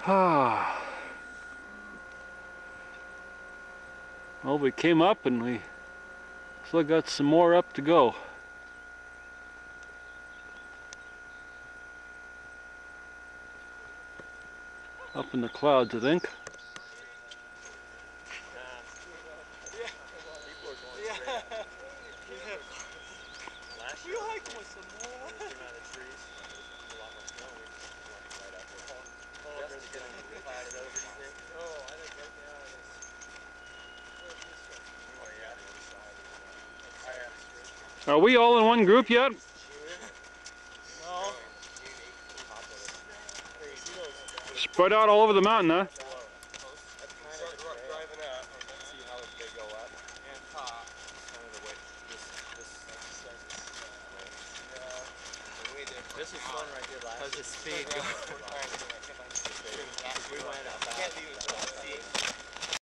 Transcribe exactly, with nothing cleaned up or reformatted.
Ah. Well, we came up and we still got some more up to go. Up in the clouds, I think. We like them with some more. The amount of trees. A lot more snow. We just walked right up there. Oh, just gonna cloud it over, do you think? Oh, I think right now it is. Oh, yeah. Oh, yeah. Are we all in one group yet? No. Spread out all over the mountain, huh? Driving up and see how they go up and top. Kind of the way this this starts. Yeah. This is fun right here last. How's the speed going?